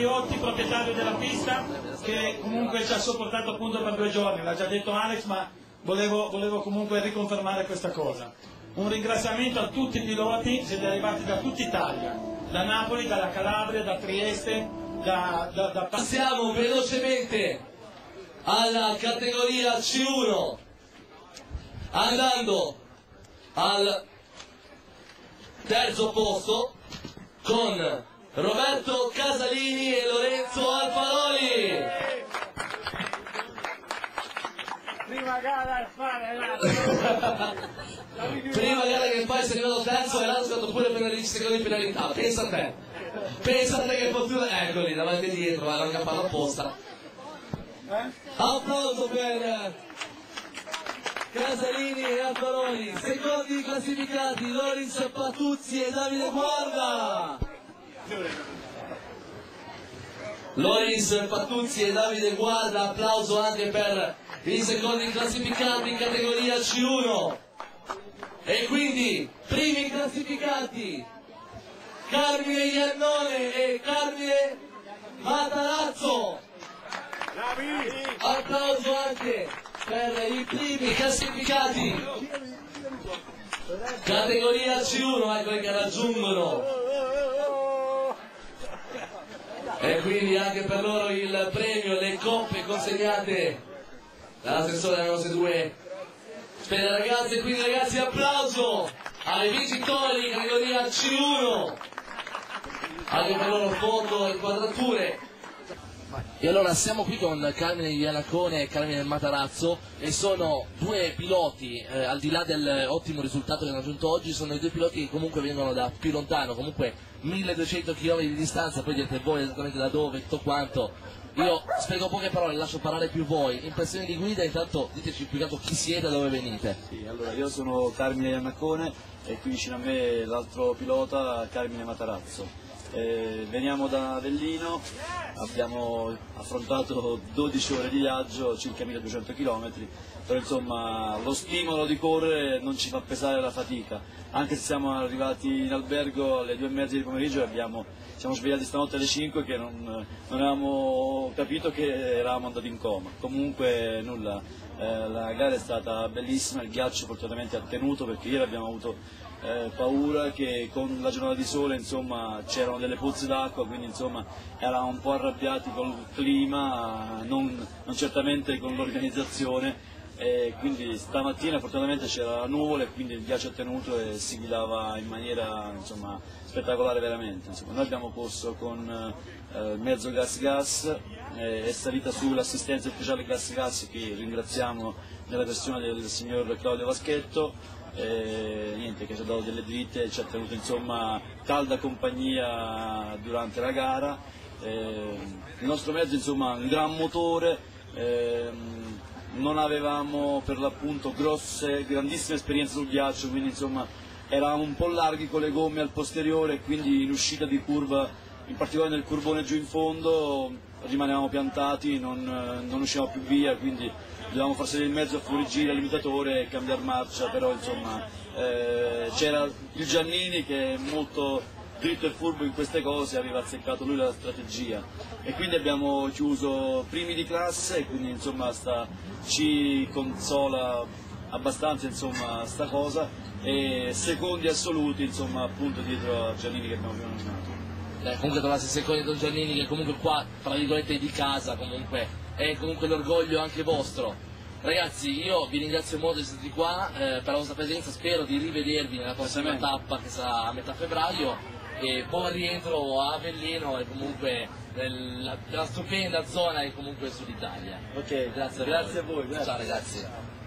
Andriotti, proprietario della pista, che comunque ci ha sopportato appunto per 2 giorni, l'ha già detto Alex, ma volevo comunque riconfermare questa cosa. Un ringraziamento a tutti i piloti, siete arrivati da tutta Italia, da Napoli, dalla Calabria, da Trieste, Passiamo velocemente alla categoria C1, andando al terzo posto con Roberto Casalini e Lorenzo Alfaroli. Prima gara a fare Prima gara che fai, sei arrivato terzo e l'altro è stato pure per 10 secondi di penalità. Pensa a te che fortuna. Eccoli davanti e dietro, erano campano apposta. Applauso per Casalini e Alfaroli. Secondi classificati Lorenzo Patuzzi e Davide Guarda. Lorenzo Patuzzi e Davide Guarda, applauso anche per i secondi classificati in categoria C1. E quindi primi classificati Carmine Iannone e Carmine Matarazzo. Applauso anche per i primi classificati categoria C1, ecco che raggiungono, e quindi anche per loro il premio, le coppe consegnate dall'assessore delle nostre due spese ragazze. Quindi ragazzi, applauso ai vincitori categoria C1, anche per loro foto e inquadrature. E allora siamo qui con Carmine Iannone e Carmine Matarazzo, e sono due piloti, al di là dell'ottimo risultato che hanno raggiunto oggi, sono i due piloti che comunque vengono da più lontano, comunque 1200 km di distanza. Poi direte voi esattamente da dove, tutto quanto. Io spiego poche parole, lascio parlare più voi. Impressioni di guida, intanto diteci più che altro chi siete e da dove venite. Sì, allora io sono Carmine Iannone e qui vicino a me l'altro pilota Carmine Matarazzo. Veniamo da Avellino, abbiamo affrontato 12 ore di viaggio, circa 1200 km, però insomma lo stimolo di correre non ci fa pesare la fatica, anche se siamo arrivati in albergo alle 2:30 di pomeriggio e siamo svegliati stanotte alle 5 che non avevamo capito che eravamo andati in coma. Comunque nulla, la gara è stata bellissima, il ghiaccio fortunatamente ha tenuto, perché ieri abbiamo avuto paura che con la giornata di sole insomma c'erano delle pozze d'acqua, quindi insomma eravamo un po' arrabbiati col clima, non certamente con l'organizzazione, e quindi stamattina fortunatamente c'era la nuvola e quindi il ghiaccio è tenuto e si guidava in maniera insomma spettacolare veramente. Insomma, noi abbiamo corso con mezzo gas, è salita sull'assistenza speciale gas che ringraziamo nella persona del signor Claudio Vaschetto. Niente, che ci ha dato delle dritte, ci ha tenuto insomma calda compagnia durante la gara. Il nostro mezzo insomma ha un gran motore, non avevamo per l'appunto grandissime esperienze sul ghiaccio, quindi insomma eravamo un po' larghi con le gomme al posteriore e quindi in uscita di curva, in particolare nel curbone giù in fondo, rimanevamo piantati, non uscivamo più via, quindi dovevamo far salire il mezzo a fuorigiro al limitatore e cambiare marcia, però insomma c'era il Giannini che è molto dritto e furbo in queste cose, aveva azzeccato lui la strategia e quindi abbiamo chiuso primi di classe e quindi insomma ci consola abbastanza insomma sta cosa, e secondi assoluti insomma appunto dietro a Giannini che abbiamo più nominato. Comunque trovarsi secondi con Giannini, che comunque qua tra virgolette di casa comunque è comunque l'orgoglio anche vostro. Ragazzi, io vi ringrazio molto di essere stati qua per la vostra presenza, spero di rivedervi nella prossima tappa che sarà a metà febbraio, e buon rientro a Avellino e comunque nella stupenda zona e comunque Sud Italia. Ok, grazie a voi. Ciao ragazzi.